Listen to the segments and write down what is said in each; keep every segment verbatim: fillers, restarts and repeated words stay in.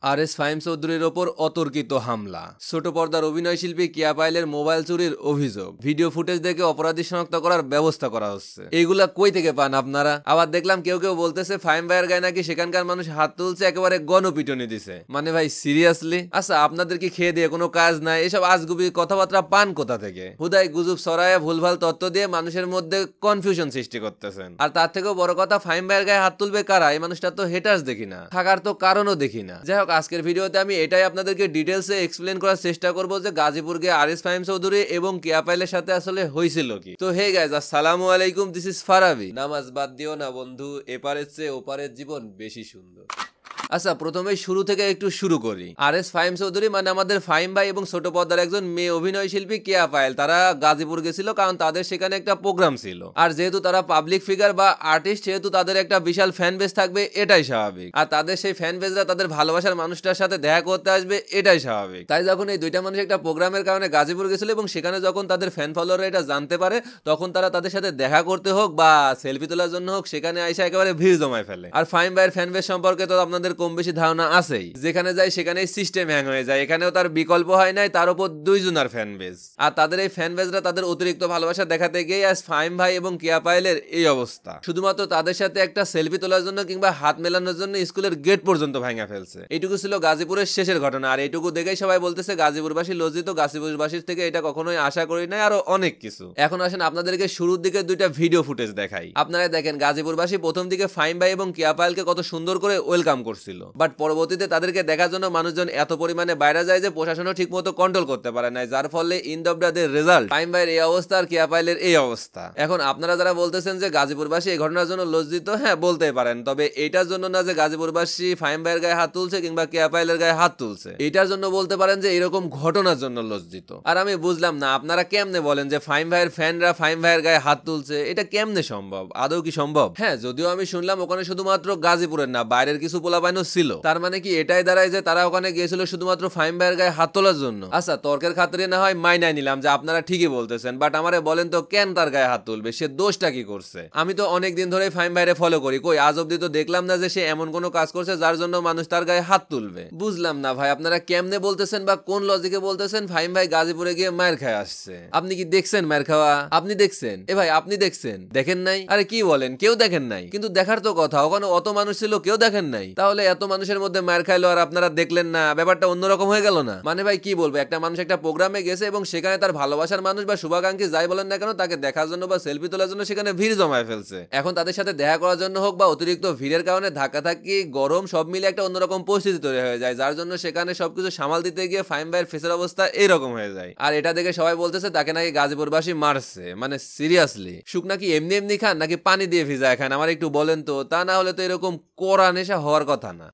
আর S Fahim চৌধুরীর ওপর অতর্কিত হামলা, ছোট পর্দার অভিনয় শিল্পী কিয়া পায়েলের মোবাইল চুরির অভিযোগ, ভিডিও ফুটেজ দেখে অপরাধী শনাক্ত করার ব্যবস্থা করা হচ্ছে। এইগুলা কই থেকে পান আপনারা? আবার দেখলাম কেউ কেউ বলতেছে ফাহিম ভাইয়ের গায়ে নাকি সেখানকার মানুষ হাত তুলছে, একেবারে গণপিটনি দিছে। মানে ভাই সিরিয়াসলি? আচ্ছা আপনাদের কি খেয়ে দিয়ে কোনো কাজ নাই? এসব আজগুবি কথাবার্তা পান কোথা থেকে? হুদাই গুজব ছড়ায় ভুলভাল তথ্য দিয়ে মানুষের মধ্যে কনফিউশন সৃষ্টি করতেছেন। আর তার থেকেও বড় কথা, ফাহিম ভাইয়ের গায়ে হাত তুলবে কারা? এই মানুষটা তো হেটার্স দেখি না, থাকার তো কারণও দেখি না। যাই হোক, আজকের ভিডিওতে আমি এটাই আপনাদেরকে ডিটেলসে এক্সপ্লেন করার চেষ্টা করব যে গাজীপুর গিয়ে আর এস ফাহিম চৌধুরী এবং কিয়া পায়েলের সাথে আসলে হয়েছিল কি। তো হে গাইজ, আসসালামু আলাইকুম, দিস ইজ ফারাবি। নামাজ বাদ দিও না বন্ধু, এপারের চেয়ে ওপারের জীবন বেশি সুন্দর। আচ্ছা, প্রথমে শুরু থেকে একটু শুরু করি। আর এস ফাহিম চৌধুরী মানে আমাদের ফাহিম ভাই এবং ছোট পর্দার একজন মেয়ে অভিনয় শিল্পী কিয়া পায়েল, তারা গাজীপুর গেছিল কারণ তাদের সেখানে একটা প্রোগ্রাম ছিল। আর যেহেতু তারা পাবলিক ফিগার বা আর্টিস্ট, সেহেতু তাদের একটা বিশাল ফ্যান বেস থাকবে, এটাই স্বাভাবিক। আর তাদের সেই ফ্যান বেসরা তাদের ভালোবাসার মানুষটার সাথে দেখা করতে আসবে, এটাই স্বাভাবিক। তাই যখন এই দুইটা মানুষ একটা প্রোগ্রামের কারণে গাজীপুর গেছিল এবং সেখানে যখন তাদের ফ্যান ফলোয়াররা এটা জানতে পারে, তখন তারা তাদের সাথে দেখা করতে হোক বা সেলফি তোলার জন্য হোক সেখানে আইসা একেবারে ভিড় জমায় ফেলে। আর ফাহিম ভাইয়ের ফ্যান বেস সম্পর্কে তো আপনাদের কম বেশি ধারণা আছেই, যেখানে যায় সেখানেই সিস্টেম হ্যাং হয়ে যায়। এখানেও তার বিকল্প হয় নাই, তার উপর দুইজনের ফ্যান বেস। আর তাদের এই ফ্যান বেসরা তাদের অতিরিক্ত ভালোবাসা দেখাতে গিয়ে আজ ফাহিম ভাই এবং কিয়া পায়েলের এই অবস্থা। শুধুমাত্র তাদের সাথে একটা সেলফি তোলার জন্য কিংবা হাত মেলানোর জন্য স্কুলের গেট পর্যন্ত ভাঙা ফেলছে। এইটুকু ছিল গাজীপুরের শেষের ঘটনা। আর এইটুকু দেখেই সবাই বলতেছে গাজীপুরবাসী লজ্জিত, গাজীপুরবাসীর থেকে এটা কখনোই আশা করি নাই, আরো অনেক কিছু। এখন আসেন আপনাদেরকে শুরুর দিকে দুইটা ভিডিও ফুটেজ দেখাই। আপনারা দেখেন গাজীপুরবাসী প্রথম দিকে ফাহিম ভাই এবং কিয়া পায়েলকে কত সুন্দর করে ওয়েলকাম করছিল, বাট পরবর্তীতে তাদেরকে দেখার জন্য মানুষজন এত পরিমাণে বাইরে যায় যে প্রশাসনও ঠিক মতো কন্ট্রোল করতে পারে না, যার ফলে ইন দ্য রেজাল্ট ফাহিম ভাইয়ের এই অবস্থা আর কিয়া পায়েলের এই অবস্থা। এখন আপনারা যারা বলতেছেন যে গাজীপুরবাসী এই ঘটনার জন্য লজ্জিত, হ্যাঁ বলতেই পারেন, তবে এটার জন্য না যে গাজীপুরবাসী ফাহিম ভাইয়ের গায়ে হাত তুলছে কিংবা কিয়া পায়েলের গায়ে হাত তুলছে, এটার জন্য বলতে পারেন যে এরকম ঘটনার জন্য লজ্জিত। আর আমি বুঝলাম না আপনারা কেমনে বলেন যে ফাহিম ভাইয়ের ফ্যানরা ফাহিম ভাইয়ের গায়ে হাত তুলছে, এটা কেমনে সম্ভব? আদৌ কি সম্ভব? হ্যাঁ, যদিও আমি শুনলাম ওখানে শুধুমাত্র গাজীপুরের না বাইরের কিছু পোলাপাইনও ছিল, তার মানে কি এটাই দাঁড়ায় যে তারা ওখানে গিয়েছিল শুধুমাত্র ফাহিম ভাইয়ের গায়ে হাত তোলার জন্য? আচ্ছা, তর্কের খাতিরে না হয় মাইনাই নিলাম যে আপনারা ঠিকই বলতেছেন, বাট আমারে বলেন তো কেন তার গায়ে হাত তুলবে? সে দোষটা কি করছে? আমি তো অনেক দিন ধরে ফাহিম ভাইরে ফলো করি, কই আজ অব্দি তো দেখলাম না যে সে এমন কোনো কাজ করছে যার জন্য মানুষ তার গায়ে হাত তুলবে। বুঝলাম না ভাই আপনারা কেমনে বলতেছেন বা কোন লজিকে বলতেছেন ফাহিম ভাই গাজীপুরে গিয়ে মায়ের খায় আসছে। আপনি কি দেখছেন মায়ের খাওয়া? আপনি দেখছেন? এ ভাই আপনি দেখছেন? দেখেন নাই? আরে কি বলেন, কেউ দেখেন নাই? কিন্তু দেখার তো কথা, ওখানে অত মানুষ ছিল, কেউ দেখেন নাই? তাহলে এত মানুষের মধ্যে মায়ের খাইলো আর আপনারা দেখলেন না, ব্যাপারটা অন্যরকম হয়ে গেল না? মানে ভাই কি বলবো, একটা মানুষ একটা প্রোগ্রামে গেছে এবং সেখানে তার ভালোবাসার মানুষ বা শুভাকাঙ্ক্ষী যাই বলেন না কেন, তাকে দেখার জন্য বা সেলফি তোলার জন্য সেখানে ভিড় জমায় ফেলছে। এখন তাদের সাথে দেখা করার জন্য হোক বা অতিরিক্ত ভিড়ের কারণে ধাক্কা ধাক্কি গরম সব মিলে একটা অন্যরকম পরিস্থিতি তৈরি হয়ে যায়, যার জন্য সেখানে সবকিছু সামাল দিতে গিয়ে ফাহিম ভাইয়ের ফেসের অবস্থা এইরকম হয়ে যায়। আর এটা দেখে সবাই বলতেছে তাকে নাকি গাজীপুরবাসী মারছে। মানে সিরিয়াসলি, শুক নাকি এমনি এমনি খান নাকি পানি দিয়ে ভিজায় খান? আমার একটু বলেন তো, তা না হলে তো এরকম কড়া নেশা হওয়ার কথা না।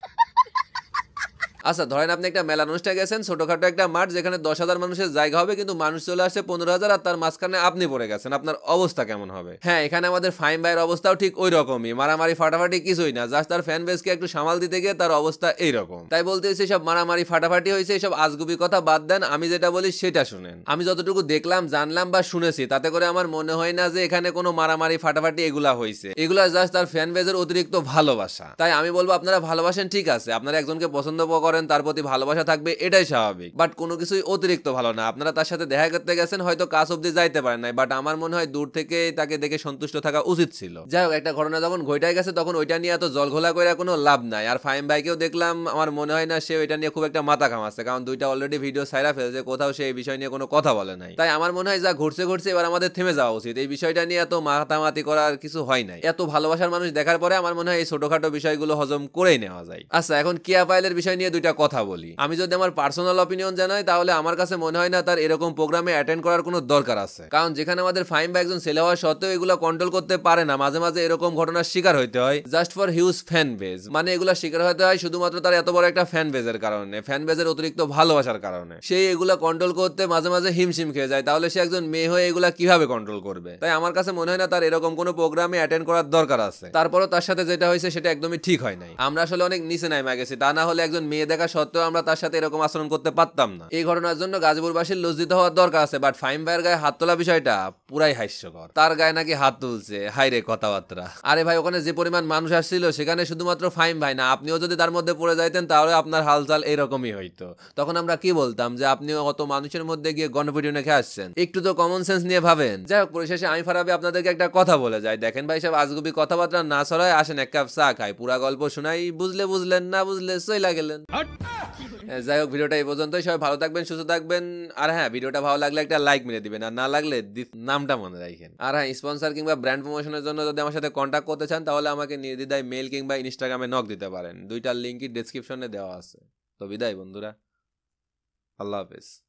আচ্ছা ধরেন আপনি একটা মেলা অনুষ্ঠানে গেছেন, ছোটখাটো একটা মাঠ যেখানে দশ হাজার মানুষের জায়গা হবে, কিন্তু মানুষ চলে আসছে পনেরো হাজার আর তার মাঝখানে আপনি পড়ে গেছেন, আপনার অবস্থা কেমন হবে? হ্যাঁ, এখানে আমাদের ফাহিম ভাইয়ের অবস্থাও ঠিক ওই রকমই, মারামারি ফাটাফাটি কিছুই না, জাস্ট তার ফ্যান বেসকে একটু সামাল দিতে গিয়ে তার অবস্থা এইরকম। তাই বলতেছি সব মারামারি ফাটাফাটি হয়েছে, এসব আজগুবি কথা বাদ দেন, আমি যেটা বলি সেটা শুনেন। আমি যতটুকু দেখলাম জানলাম বা শুনেছি তাতে করে আমার মনে হয় না যে এখানে কোনো মারামারি ফাটাফাটি এগুলা হয়েছে, এগুলা জাস্ট তার ফ্যান বেসের অতিরিক্ত ভালোবাসা। তাই আমি বলবো আপনারা ভালোবাসেন ঠিক আছে, আপনারা একজনকে পছন্দ করেন, তার প্রতি ভালোবাসা থাকবে, এটাই স্বাভাবিক, বাট কোনো কিছুই অতিরিক্ত ভালো না। আপনারা তার সাথে দেখা করতে গেছেন, হয়তো কাজ অব্দি যাইতে পারেন নাই, বাট আমার মনে হয় দূর থেকে তাকে দেখে সন্তুষ্ট থাকা উচিত ছিল। যাই হোক, একটা ঘটনা যখন ঘটায় গেছে তখন ওইটা নিয়ে এত জলঘোলা করে কোনো লাভ নাই। আর ফাহিম ভাইকেও দেখলাম, আমার মনে হয় না সে ওইটা নিয়ে খুব একটা মাথা ঘামাচ্ছে, কারণ দুইটা অলরেডি ভিডিও ছাইরা ফেলছে, কোথাও সে এই বিষয় নিয়ে কোনো কথা বলে নাই। তাই আমার মনে হয় যা ঘুরছে ঘুরছে, এবার আমাদের থেমে যাওয়া উচিত। এই বিষয়টা নিয়ে এত মাতামাতি করার কিছু হয় নাই। এত ভালোবাসার মানুষ দেখার পরে আমার মনে হয় এই ছোটখাটো বিষয়গুলো হজম করেই নেওয়া যায়। আচ্ছা, এখন কিয়া পায়েলের বিষয় নিয়ে দুইটা কথা বলি। আমি যদি আমার পার্সোনাল অপিনিয়ন জানাই তাহলে আমার কাছে মনে হয় না তার এরকম প্রোগ্রামে অ্যাটেন্ড করার কোনো দরকার আছে, কারণ যেখানে আমাদের ফাহিম ভাই একজন ছেলে হওয়া সত্ত্বেও এগুলো কন্ট্রোল করতে পারে না, মাঝে মাঝে এরকম ঘটনার শিকার হইতে হয় just for huge fan base. মানে এগুলা শিকার হতে হয় শুধুমাত্র তার এত বড় একটা ফ্যান বেজের কারণে, ফ্যান বেজের অতিরিক্ত ভালোবাসার কারণে সেই এগুলা কন্ট্রোল করতে মাঝে মাঝে হিমশিম খেয়ে যায়। তাহলে সে একজন মেয়ে হয়ে এগুলা কিভাবে কন্ট্রোল করবে? তাই আমার কাছে মনে হয় না তার এরকম কোনো প্রোগ্রামে অ্যাটেন্ড করার দরকার আছে। তারপরও তার সাথে যেটা হয়েছে সেটা একদমই ঠিক হয় নাই। আমরা আসলে অনেক নিচে নামে গেছি, তা না হলে একজন মেয়ে দেখা সত্ত্বেও আমরা তার সাথে এরকম আচরণ করতে পারতাম না। এই ঘটনার জন্য গাজীপুরবাসীর লজ্জিত হওয়ার দরকার আছে, বাট ফাহিম ভাইয়ের গায়ে হাত তোলা বিষয়টা পুরাই হাস্যকর। তার গায়ে নাকি হাত তুলছে, হাই রে কথাবার্তা। আরে ভাই, ওখানে যে পরিমাণ মানুষ আসছিল সেখানে শুধুমাত্র ফাহিম ভাই না, আপনিও যদি তার মধ্যে পড়ে যাইতেন তাহলে আপনার হালচাল এরকমই হইতো। তখন আমরা কি বলতাম যে আপনিও অত মানুষের মধ্যে গিয়ে গণপিটুনি রেখে আসছেন, একটু তো কমন সেন্স নিয়ে ভাবেন। যাই হোক, পরিশেষে আমি ফারাবি আপনাদেরকে একটা কথা বলে যাই, দেখেন ভাই সব আজগুবি কথাবার্তা না ছড়ায়, আসেন এক কাপ চা খাই, পুরা গল্প শোনাই, বুঝলে বুঝলেন, না বুঝলে চইলা গেলেন। যাই হোক, ভিডিওটা এই পর্যন্তই। সবাই ভালো থাকবেন, সুস্থ থাকবেন। আর হ্যাঁ, ভিডিওটা ভালো লাগলে একটা লাইক মেরে দিবেন, আর না লাগলে নামটা মনে রাখেন। আর হ্যাঁ, স্পন্সর কিংবা ব্র্যান্ড প্রমোশনের জন্য যদি আমার সাথে কন্ট্যাক্ট করতে চান তাহলে আমাকে নির্দ্বিধায় মেল কিংবা ইনস্টাগ্রামে নক দিতে পারেন। দুইটার লিঙ্কই ডেসক্রিপশনে দেওয়া আছে। তো বিদায় বন্ধুরা, আল্লাহ হাফেজ।